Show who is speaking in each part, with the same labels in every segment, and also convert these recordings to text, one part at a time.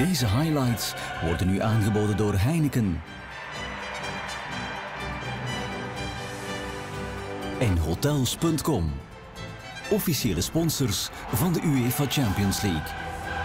Speaker 1: Deze highlights worden nu aangeboden door Heineken en Hotels.com, officiële sponsors van de UEFA Champions League.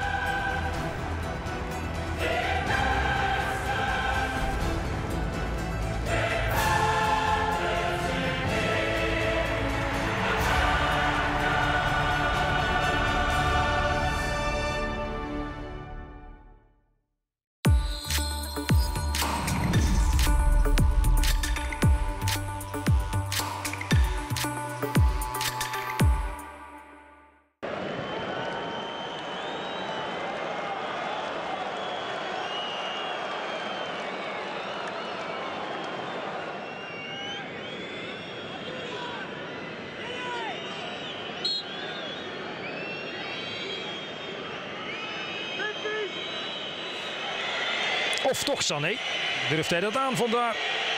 Speaker 2: Of toch Sané? Durft hij dat aan vandaar?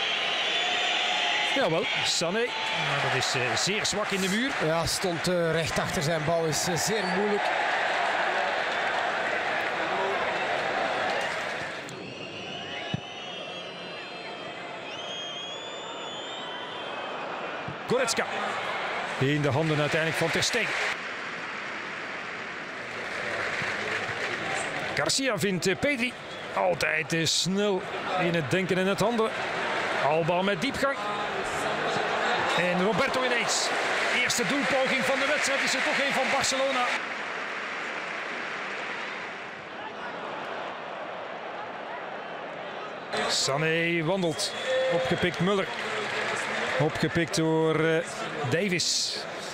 Speaker 2: Jawel, Sané. Maar dat is zeer zwak in de muur.
Speaker 3: Ja, stond recht achter zijn bal. Is zeer moeilijk.
Speaker 2: Goretzka. In de handen uiteindelijk van Ter Stegen. Garcia vindt Pedri. Altijd snel in het denken en het handelen. Alba met diepgang. En Roberto ineens. Eerste doelpoging van de wedstrijd is er toch een van Barcelona. Sané wandelt. Opgepikt Müller. Opgepikt door Davis.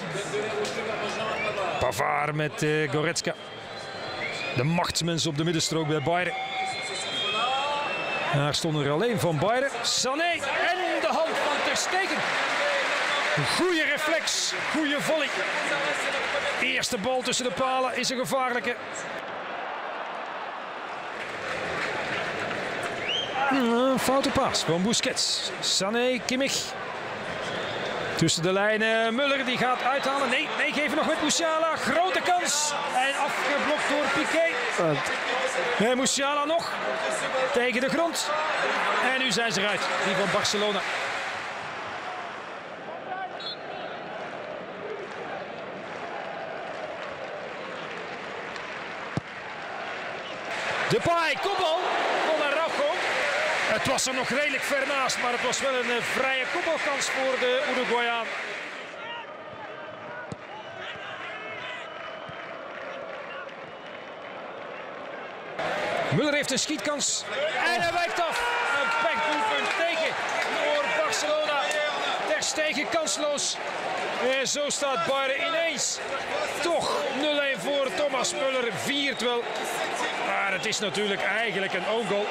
Speaker 2: Pavard met Goretzka. De machtsmens op de middenstrook bij Bayern. Daar stond er alleen van Bayern. Sané en de hand van Ter Stegen. Goeie reflex, goede volley. Eerste bal tussen de palen is een gevaarlijke. Foute paas van Busquets. Sané, Kimmich. Tussen de lijnen Müller, die gaat uithalen. Nee, geven nog met Musiala. Grote kans. En afgeblokt door Piqué. Musiala nog. Tegen de grond. En nu zijn ze eruit. Die van Barcelona. Depay, kopbal van Araujo. Het was er nog redelijk ver naast, maar het was wel een vrije kopbalkans voor de Uruguayaan. Müller heeft een schietkans en hij wijkt af. Een pechdoelpunt tegen voor Barcelona. Ter Stegen kansloos. En zo staat Bayern ineens toch 0-1 voor. Thomas Müller viert wel. Maar het is natuurlijk eigenlijk een own goal.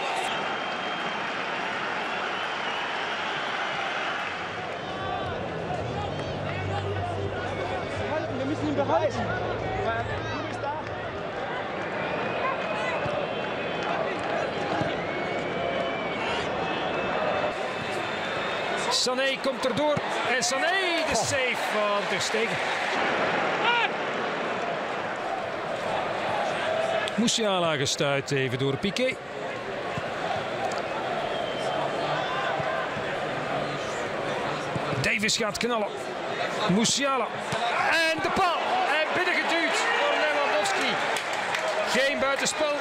Speaker 4: Wir müssen ihn behalten.
Speaker 2: Sané komt erdoor. En Sané de save van Ter Stegen. Musiala gestuit even door Piqué. Davis gaat knallen. Musiala. En de paal. En binnengeduwd door Lewandowski. Geen buitenspel.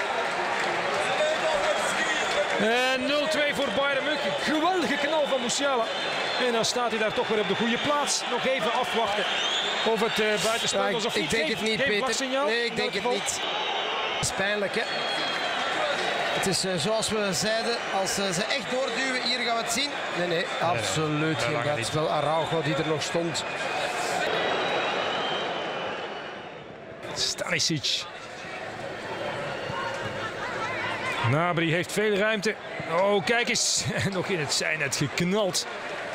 Speaker 2: En 0-2 voor Bayern München. Geweldige knal van Musiala. En dan staat hij daar toch weer op de goede plaats. Nog even afwachten of het buitenspel was of niet.
Speaker 3: Ik denk het niet, Peter. Nee, ik denk het niet. Het is pijnlijk, hè. Het is zoals we zeiden, als ze echt doorduwen, hier gaan we het zien. Nee, absoluut geen buitenspel. Araujo die er nog stond.
Speaker 2: Stanisic. Gnabry heeft veel ruimte. Oh, kijk eens. Nog in het zijnet geknald.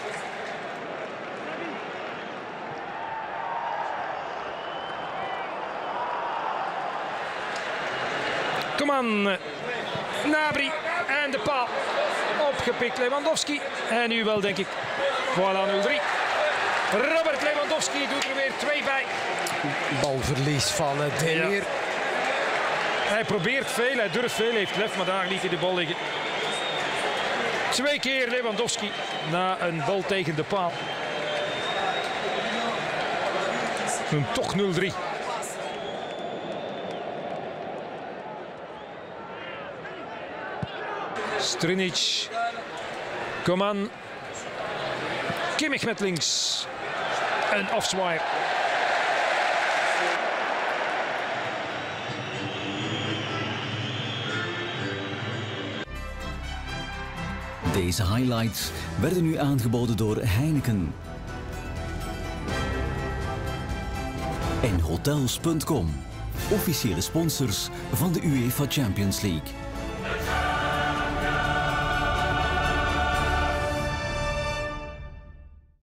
Speaker 2: Kom aan. Gnabry en de paal. Opgepikt Lewandowski. En nu wel, denk ik. Voilà, 0-3. Robert Lewandowski doet er weer 2 bij.
Speaker 3: Balverlies van Demir.
Speaker 2: Hij probeert veel, hij durft veel, heeft lef, maar daar liet hij de bal liggen. 2 keer Lewandowski na een bal tegen de paal. En toch 0-3. Strinic. Coman. Kimmich met links. En Afzwaaier.
Speaker 1: Deze highlights werden u aangeboden door Heineken en Hotels.com, officiële sponsors van de UEFA Champions League.